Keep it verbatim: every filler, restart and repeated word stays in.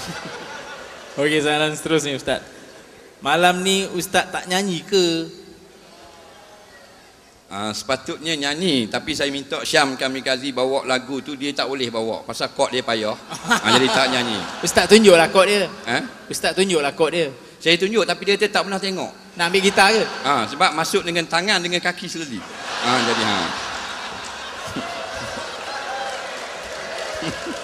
Okey, soalan seterusnya Ustaz. Malam ni Ustaz tak nyanyi ke? Uh, sepatutnya nyanyi, tapi saya minta Syam Kamikaze bawa lagu tu, dia tak boleh bawa pasal kod dia payah. uh, jadi tak nyanyi. Ustaz tunjuklah kod dia. Ha? Ustaz tunjuklah kod dia. Saya tunjuk tapi dia tak pernah tengok. Nak ambil gitar ke? Ha, sebab masuk dengan tangan dengan kaki sekali. Ha, jadi ha.